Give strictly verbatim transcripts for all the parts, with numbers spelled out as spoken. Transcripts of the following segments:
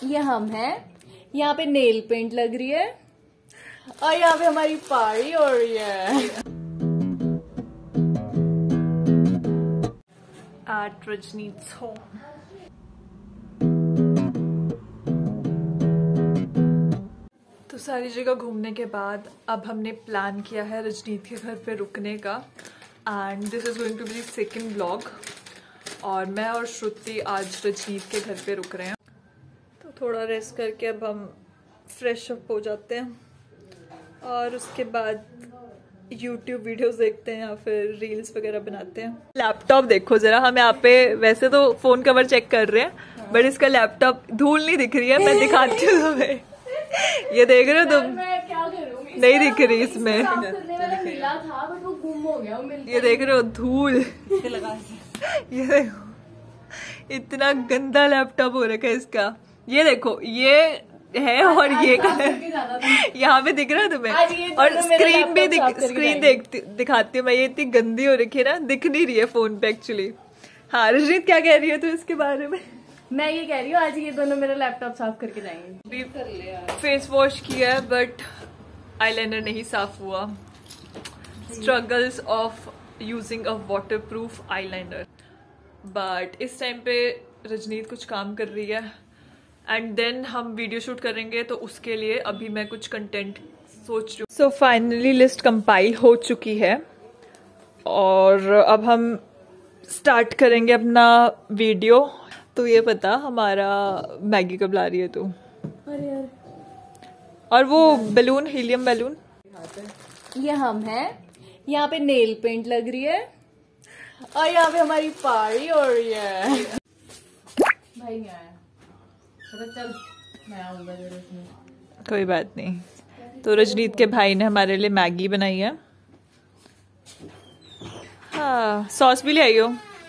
ये हम हैं, यहाँ पे नेल पेंट लग रही है और यहाँ पे हमारी पार्टी हो रही है। At Rajneet's home. तो सारी जगह घूमने के बाद अब हमने प्लान किया है रजनीत के घर पे रुकने का, and this is going to be second vlog. और मैं और श्रुति आज रजनीत के घर पे रुक रहे हैं, तो थोड़ा रेस्ट करके अब हम फ्रेश अप हो जाते हैं और उसके बाद यूट्यूब वीडियोस देखते हैं या फिर रील्स वगैरह बनाते हैं। लैपटॉप देखो जरा, हम यहाँ पे वैसे तो फोन कवर चेक कर रहे हैं बट इसका लैपटॉप धूल नहीं दिख रही है, मैं दिखाती हूँ तुम्हें। ये देख रहे हो तुम? क्या करूं? नहीं दिख रही इसमें, मिला था बट वो गुम हो गया। ये देख रहे हो धूल? ये देखो इतना गंदा लैपटॉप हो रखा है इसका। ये देखो ये है और ये कलर यहाँ पे दिख रहा है तुम्हें, और स्क्रीन भी दिख, स्क्रीन देखती दिखाती हूँ मैं, ये इतनी गंदी हो रखी है ना, दिख नहीं रही है फोन पे एक्चुअली। हाँ रजनीत क्या कह रही है तू इसके बारे में? मैं ये कह रही हूँ आज ये दोनों मेरा लैपटॉप साफ करके जाएंगे। फेस वॉश किया है बट आईलाइनर नहीं साफ हुआ। Struggles of using a waterproof eyeliner. But इस टाइम पे रजनीत कुछ काम कर रही है एंड देन हम वीडियो शूट करेंगे, तो उसके लिए अभी मैं कुछ कंटेंट सोच रही हूँ। सो फाइनली लिस्ट कंपाइल हो चुकी है और अब हम स्टार्ट करेंगे अपना वीडियो। तो ये पता हमारा मैगी कब ला रही है तू? अरे यार, और वो बैलून, हीलियम बैलून। ये हम हैं, यहाँ पे नेल पेंट लग रही है और यहाँ पे हमारी पार्टी हो रही है। भाई नहीं आया, चल मैं आऊंगा जरूर इसमें। कोई बात नहीं। तो रजनीत के भाई ने हमारे लिए मैगी बनाई है। हाँ सॉस भी ले आई हो।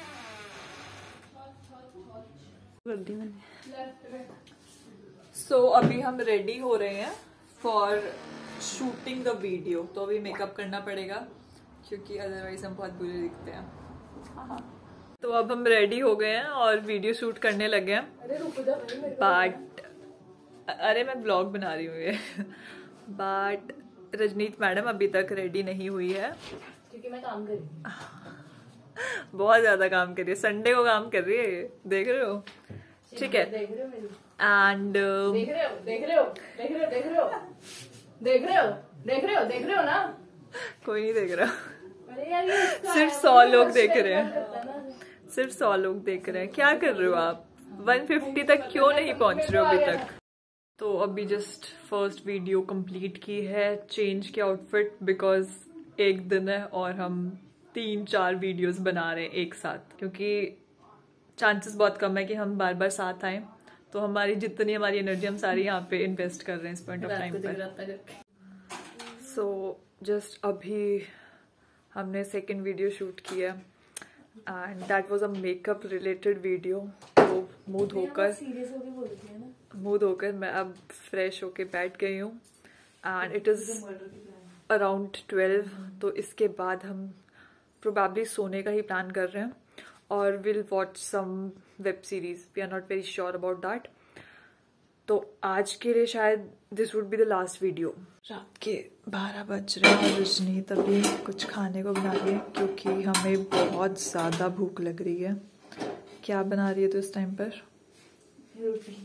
सो so, अभी हम रेडी हो रहे हैं फॉर शूटिंग द वीडियो। तो अभी मेकअप करना पड़ेगा क्योंकि अदरवाइज हम बहुत बुरे दिखते हैं। तो अब हम रेडी हो गए हैं और वीडियो शूट करने लगे हैं। अरे रुको जा बट अरे मैं ब्लॉग बना रही हूँ ये। बट रजनीत मैडम अभी तक रेडी नहीं हुई है क्योंकि मैं काम कर रही हूँ। बहुत ज्यादा काम कर रही है, संडे को काम कर रही है, देख रहे हो? ठीक है। देख रहे हो मेरी? एंड देख रहे हो देख रहे हो देख रहे हो देख रहे हो देख रहे हो देख रहे हो देख रहे हो ना? कोई नहीं देख रहा। अरे यार ये सिर्फ सौ लोग देख रहे हैं, सिर्फ सौ लोग देख रहे हैं। क्या कर रहे हो आप? एक सौ पचास तक क्यों नहीं पहुंच रहे हो अभी तक? तो अभी जस्ट फर्स्ट वीडियो कंप्लीट की है, चेंज किया आउटफिट बिकॉज एक दिन है और हम तीन चार वीडियोस बना रहे हैं एक साथ, क्योंकि चांसेस बहुत कम है कि हम बार बार साथ आए। तो हमारी जितनी हमारी एनर्जी हम सारी यहाँ पे इन्वेस्ट कर रहे हैं इस पॉइंट ऑफ टाइम पर। सो जस्ट अभी हमने सेकेंड वीडियो शूट किया and that was a makeup related video. तो मुंह धोकर मुंह धोकर मैं अब फ्रेश होके बैठ गई हूँ and it is around twelve. तो इसके बाद हम प्रोबेबली सोने का ही प्लान कर रहे हैं और will watch some web series. We are not very sure about that. तो आज के लिए शायद this would be the last video. रात के बारह बज रहे हैं और रजनीत अभी कुछ खाने को बना रही है क्योंकि हमें बहुत ज़्यादा भूख लग रही है। क्या बना रही है तो इस टाइम पर? रोटी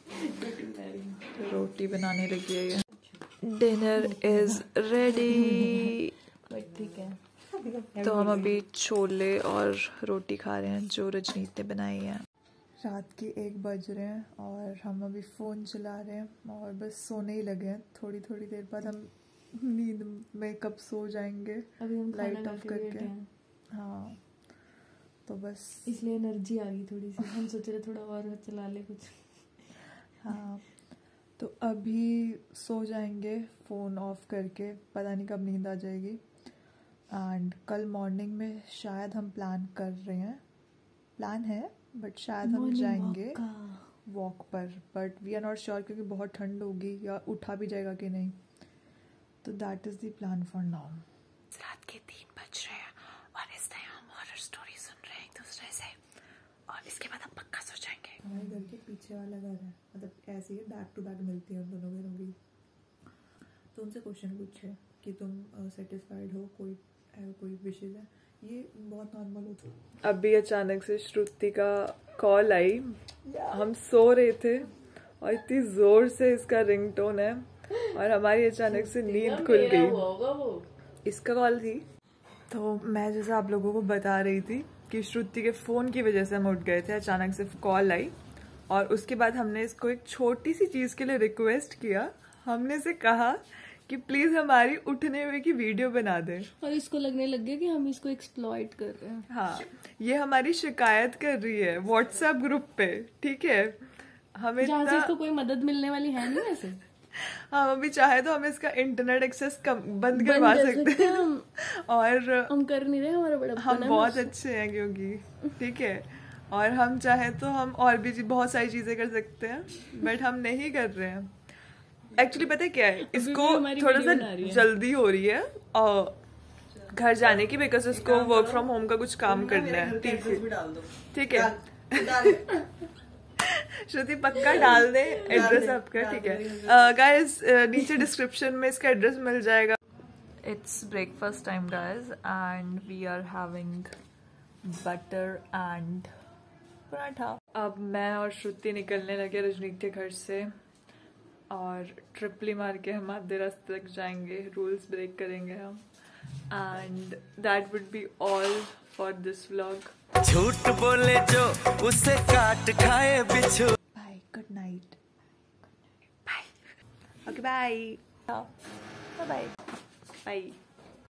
रोटी बनाने लगी है ये। Dinner is ready. ठीक है। तो हम अभी छोले और रोटी खा रहे हैं जो रजनीत ने बनाई है। रात के एक बज रहे हैं और हम अभी फ़ोन चला रहे हैं और बस सोने ही लगे हैं। थोड़ी थोड़ी देर बाद हम नींद में कब सो जाएंगे, अभी हम लाइट ऑफ करके। हाँ तो बस इसलिए एनर्जी आ गई थोड़ी सी, हम सोच रहे थोड़ा और चला ले कुछ। हाँ तो अभी सो जाएंगे फ़ोन ऑफ करके, पता नहीं कब नींद आ जाएगी। एंड कल मॉर्निंग में शायद हम प्लान कर रहे हैं, प्लान है बट शायद हम जाएंगे वॉक पर, but we are not sure क्योंकि बहुत ठंड होगी या उठा भी जाएगा कि नहीं। तो that is the plan for now. रात के तीन बज रहे हैं और इस टाइम हम हॉरर स्टोरी सुन रहे हैं एक दूसरे से और इसके बाद हम पक्का सो जाएंगे। हमारे घर के पीछे वाला घर है, मतलब ऐसे ही बैक टू बैक मिलती है उन दोनों घरों की। तो उनसे क्वेश्चन पूछे कि तुम सेटिस्फाइड हो, कोई है, कोई विशेष है, ये बहुत नॉर्मल होता है। अभी अचानक से श्रुति का कॉल आई, हम सो रहे थे और इतनी जोर से इसका रिंगटोन है और हमारी अचानक से नींद खुल गई। इसका कॉल थी। तो मैं जैसे आप लोगों को बता रही थी कि श्रुति के फोन की वजह से हम उठ गए थे, अचानक से कॉल आई और उसके बाद हमने इसको एक छोटी सी चीज के लिए रिक्वेस्ट किया। हमने इसे कहा कि प्लीज हमारी उठने हुए की वीडियो बना दे और इसको लगने लग गया कि हम इसको एक्सप्लॉइट कर रहे हैं। हाँ, ये हमारी शिकायत कर रही है व्हाट्सएप ग्रुप पे, ठीक है। हमें जहाँ से इसको कोई मदद मिलने वाली है नहीं वैसे। हम अभी चाहे तो हम इसका इंटरनेट एक्सेस कम बंद करवा सकते हैं हम। और हम कर नहीं रहे, हमारा बड़ा हम बहुत अच्छे हैं क्योंकि, ठीक है। और हम चाहे तो हम और भी बहुत सारी चीजें कर सकते हैं, बट हम नहीं कर रहे हैं। एक्चुअली पता है क्या है, इसको थोड़ा सा जल्दी हो रही है और घर जाने की, बिकॉज इसको वर्क फ्रॉम होम का कुछ काम करना है। ठीक है श्रुति पक्का डाल दे एड्रेस आपका, ठीक है गाइस। नीचे डिस्क्रिप्शन में इसका एड्रेस मिल जाएगा। It's breakfast time guys and we are having butter and paratha. अब मैं और श्रुति निकलने लगे रजनीक के घर से और ट्रिपली मार के हम आधे रास्ते तक जाएंगे, रूल्स ब्रेक करेंगे हम। And that would be all for this vlog. झूठ बोले जो उसे काट खाए बिच्छू। Bye, good night, bye, okay bye, bye bye.